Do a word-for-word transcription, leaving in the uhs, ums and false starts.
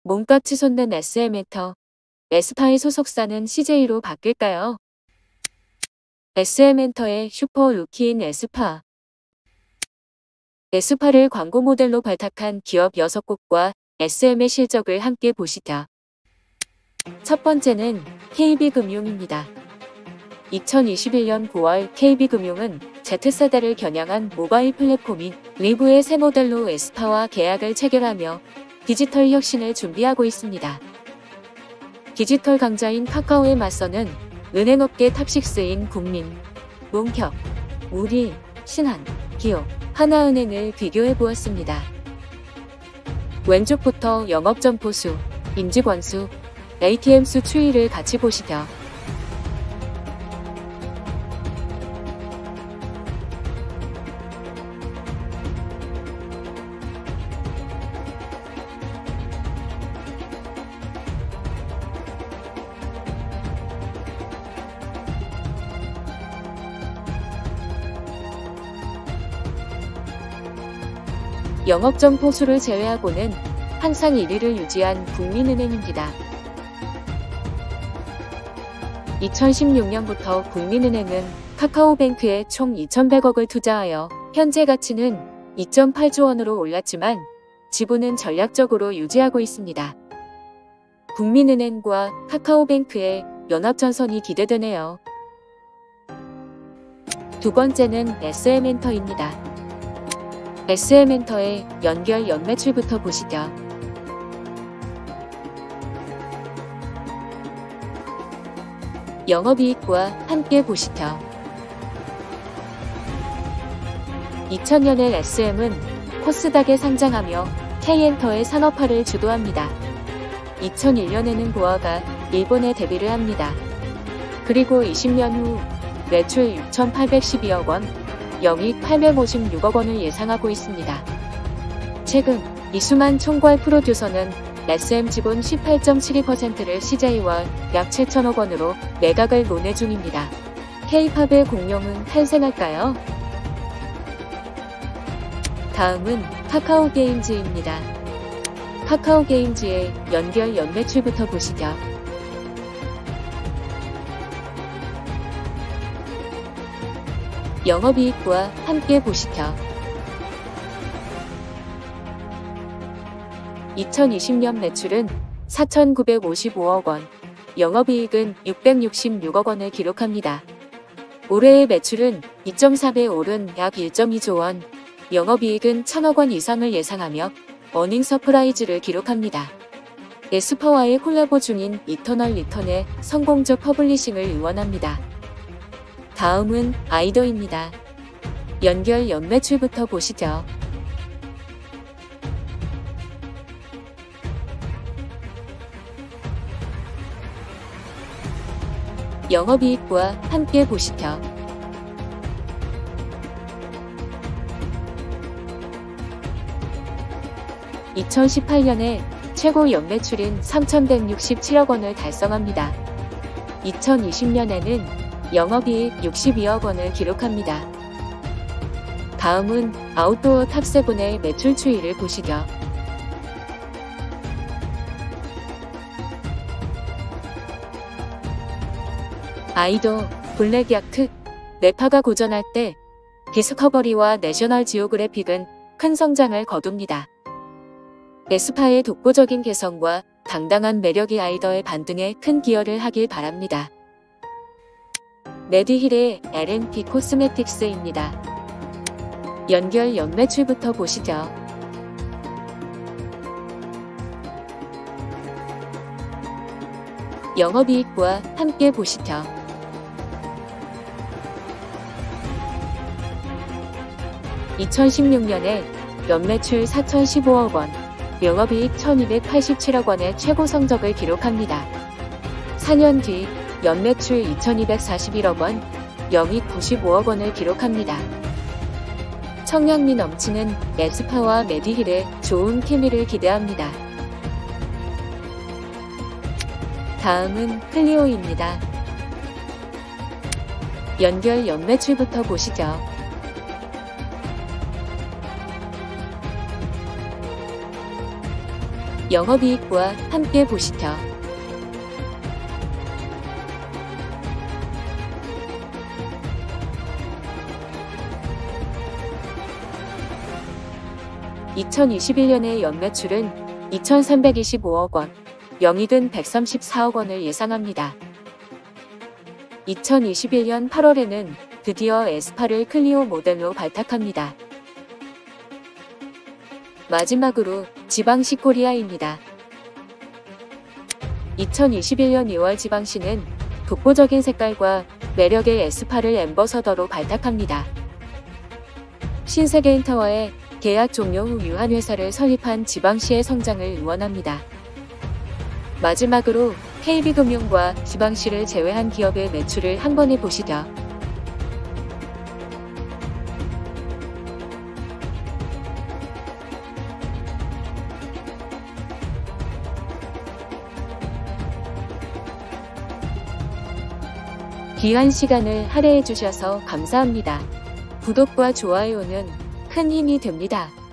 몸값 치솟는 에스엠엔터, 에스파의 소속사는 씨제이로 바뀔까요? 에스엠엔터의 슈퍼 루키인 에스파. 에스파를 광고 모델로 발탁한 기업 여섯 곳과 에스엠의 실적을 함께 보시죠. 첫 번째는 케이비금융입니다. 이천이십일 년 구월 케이비금융은 Z세대를 겨냥한 모바일 플랫폼인 리브의 새 모델로 에스파와 계약을 체결하며 디지털 혁신을 준비하고 있습니다. 디지털 강자인 카카오에 맞서는 은행업계 탑식스인 국민, 농협, 우리, 신한, 기업, 하나은행을 비교해보았습니다. 왼쪽부터 영업점포 수, 임직원 수, 에이티엠 수 추이를 같이 보시죠. 영업점포 수를 제외하고는 항상 일 위를 유지한 국민은행입니다. 이천십육 년부터 국민은행은 카카오뱅크에 총 이천백억을 투자하여 현재 가치는 이 점 팔조 원으로 올랐지만 지분은 전략적으로 유지하고 있습니다. 국민은행과 카카오뱅크의 연합전선이 기대되네요. 두 번째는 에스엠엔터입니다. 에스엠엔터의 연결 연매출부터 보시죠. 영업이익과 함께 보시죠. 이천 년에 에스엠은 코스닥에 상장하며 K엔터의 산업화를 주도합니다. 이천일 년에는 보아가 일본에 데뷔를 합니다. 그리고 이십 년 후 매출 육천팔백십이억 원, 영익 팔백오십육억 원을 예상하고 있습니다. 최근 이수만 총괄 프로듀서는 에스엠 지분 십팔 점 칠이 퍼센트를 씨제이와 약 칠천억 원으로 매각을 논의 중입니다. K-팝의 공룡은 탄생할까요? 다음은 카카오게임즈입니다. 카카오게임즈의 연결 연매출부터 보시죠. 영업이익과 함께 보시죠. 이천이십 년 매출은 사천구백오십오억 원, 영업이익은 육백육십육억 원을 기록합니다. 올해의 매출은 이 점 사 배 오른 약 일 점 이조 원, 영업이익은 천억 원 이상을 예상하며 어닝 서프라이즈를 기록합니다. 에스파와의 콜라보 중인 이터널 리턴의 성공적 퍼블리싱을 응원합니다. 다음은 아이더입니다. 연결 연매출부터 보시죠. 영업이익과 함께 보시죠. 이천십팔 년에 최고 연매출인 삼천백육십칠억 원을 달성합니다. 이천이십 년에는 영업이익 육십이억 원을 기록합니다. 다음은 아웃도어 탑세븐의 매출 추이를 보시죠. 아이도, 블랙야크, 네파가 고전할 때 디스커버리와 내셔널 지오그래픽은 큰 성장을 거둡니다. 에스파의 독보적인 개성과 당당한 매력이 아이더의 반등에 큰 기여를 하길 바랍니다. 메디힐의 엘앤피 코스메틱스입니다. 연결 연매출부터 보시죠. 영업이익과 함께 보시죠. 이천십육 년에 연매출 사천십오억 원, 영업이익 천이백팔십칠억 원의 최고 성적을 기록합니다. 사 년 뒤 연매출 이천이백사십일억 원, 영익 구십오억 원을 기록합니다. 청량미 넘치는 에스파와 메디힐의 좋은 케미를 기대합니다. 다음은 클리오입니다. 연결 연매출부터 보시죠. 영업이익부와 함께 보시죠. 이천이십일 년의 연매출은 이천삼백이십오억 원, 영익은 백삼십사억 원을 예상합니다. 이천이십일 년 팔월에는 드디어 에스팔을 클리오 모델로 발탁합니다. 마지막으로 지방시 코리아입니다. 이천이십일 년 이월 지방시는 독보적인 색깔과 매력의 에스팔을 앰버서더로 발탁합니다. 신세계인타워에 계약 종료 후 유한회사를 설립한 지방시의 성장을 응원합니다. 마지막으로 케이비금융과 지방시를 제외한 기업의 매출을 한 번에 보시죠. 귀한 시간을 할애해 주셔서 감사합니다. 구독과 좋아요는 큰 힘이 됩니다.